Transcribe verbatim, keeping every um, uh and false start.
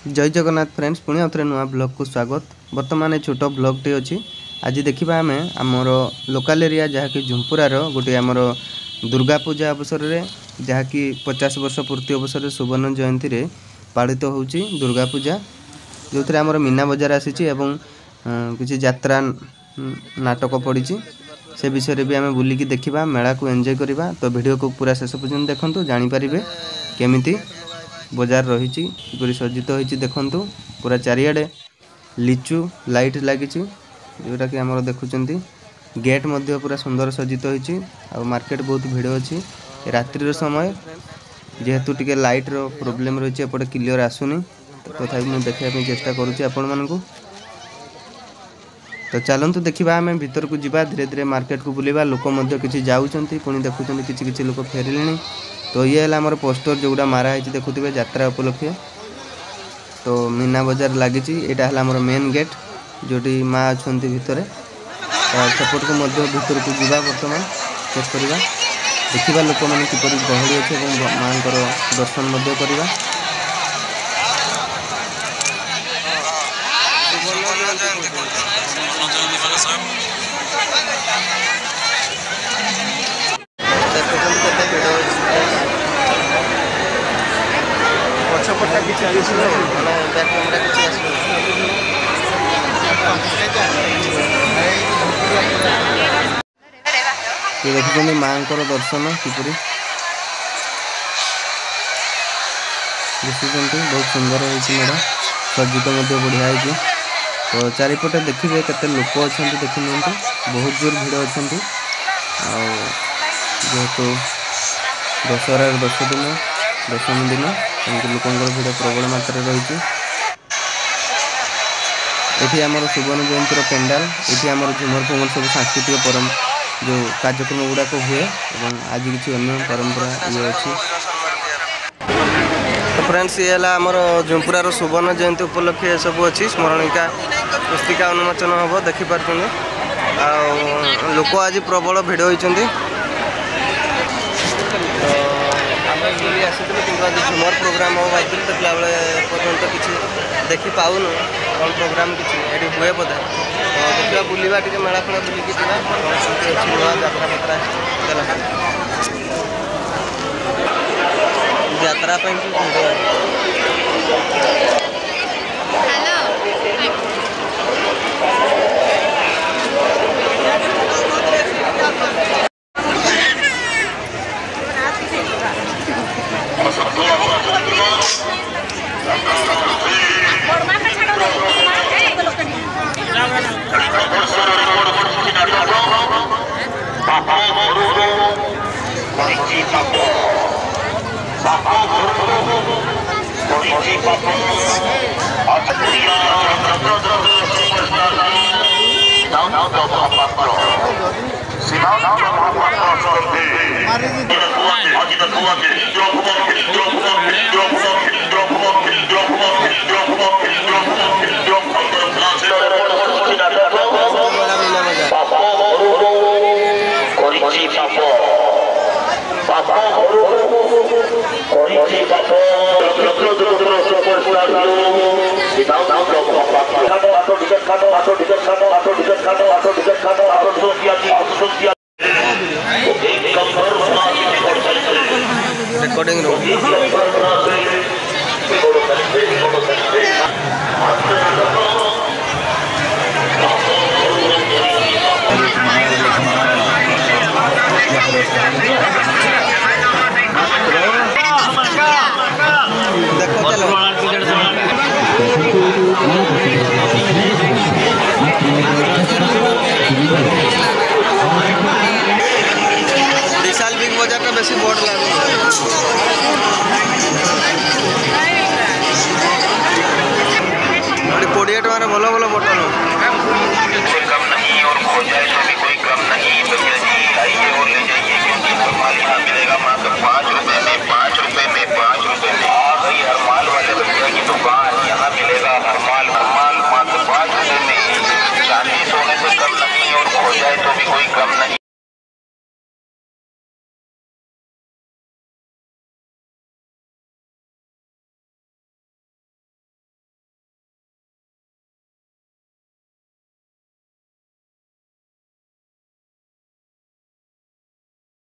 जय जगन्नाथ फ्रेंड्स पुणी आउ थे नुआ ब्लॉग को स्वागत। बर्तमान छोट ब्लॉगटे अच्छी आज देखा आम आमर लोकाल एरिया जहाँकि झुंपुरार गोटे आमर दुर्गा पूजा अवसर में जहाँकि पचास वर्ष पूर्ति अवसर में सुवर्ण जयंती रे पालित होउची दुर्गा पूजा जो थे आमर मीना बजार आसी किसी यात्रा नाटक पड़ी से विषय भी आम बुलिकी देखा मेला को एंजॉय करवा। तो वीडियो को पूरा शेष पर्यंत देखूँ जानीपर केमिति बजार रही किपरि सज्जित होती देखु पूरा चारिआडे लिचु लाइट लगी जोटा कि आमर देखुं गेट मध्य पूरा सुंदर सज्जित होती आ मार्केट बहुत भिड़ अच्छी रात्रि समय जेहेतु टिके लाइट रो प्रोब्लेम रही एपटे क्लियर आसुनी तथा मुझे देखा चेष्टा करुँच आपण मानू। तो चलतु देखा आम भीतर को जीवा धीरे धीरे मार्केट को बुलवा लोक किसी जाऊँच पुणी देखुं किसी किसी लोक फेरिले। तो ये है आमर पोस्टर जोड़ा माराई देखुए यात्रा उपलक्षे। तो मीना बजार लगी यहाँ है आमर मेन गेट जोटी माँ अच्छा भितर सेपट को भीतर को जीवा बर्तमान चेक करवा देखा लोक मैंने किपरि गहली अच्छे माँ दर्शन करवा। पछपटा किसी देखुं माँ दर्शन किपरि देखुं बहुत सुंदर होती मेढ़ सज्जित बढ़िया होती। तो चारिपटे देखिए केते लोक अच्छा देखी बहुत जोर भिड़ अच्छा जेहेतु दशहरार दस दिन दशमी दिन लोकंर भिड़ प्रबल मात्रा रही। ये आमर सुवर्ण जयंती पेंडाल ये आमर झुमर फुमर सब सांस्कृतिक परम जो कार्यक्रम गुड़ाक हुए और आज किसी अन्य परंपरा ये अच्छी। फ्रेंड्स ये है आमर झुंपुरार सुवर्ण जयंती उपलक्षे सब अच्छी स्मरणिका पुस्तिका उन्मोचन हम देखिपार लोक आज प्रबल भिड़ होती। झुमर प्रोग्राम हम भाई देखला बेले पर्यंत किसी देखी पाऊन कौन प्रोग्राम किसी ये हुए बोधे। तो देखा बुलवा टे मेला फेला बुलिकी नुआ यात्रा फात्रा यात्रा रिकॉर्डिंग विशाल बिग बजार का बेसी बोर्ड लागू कोड़े टकर भल भल बटन कम नहीं और हो जाए तो भी कोई कम नहीं। तो आइए और ले जाइए क्योंकि मिलेगा मात्र पाँच रुपए में।